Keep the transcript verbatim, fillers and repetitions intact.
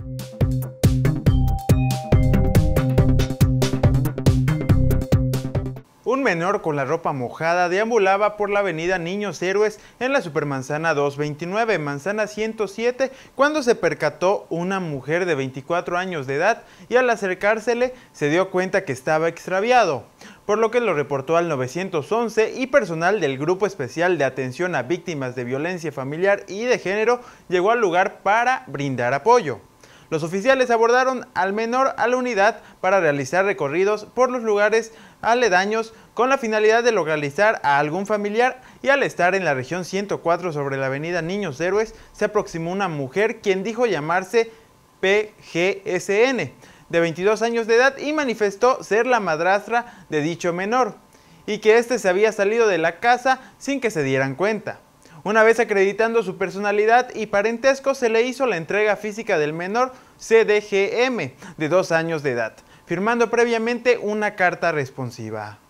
Un menor con la ropa mojada deambulaba por la avenida Niños Héroes en la Supermanzana doscientos veintinueve, manzana ciento siete, cuando se percató una mujer de veinticuatro años de edad y al acercársele se dio cuenta que estaba extraviado, por lo que lo reportó al nueve once y personal del Grupo Especial de Atención a Víctimas de Violencia Familiar y de Género llegó al lugar para brindar apoyo. Los oficiales abordaron al menor a la unidad para realizar recorridos por los lugares aledaños con la finalidad de localizar a algún familiar, y al estar en la región ciento cuatro sobre la avenida Niños Héroes se aproximó una mujer quien dijo llamarse P G S N, de veintidós años de edad, y manifestó ser la madrastra de dicho menor y que éste se había salido de la casa sin que se dieran cuenta. Una vez acreditando su personalidad y parentesco, se le hizo la entrega física del menor C D G M, de dos años de edad, firmando previamente una carta responsiva.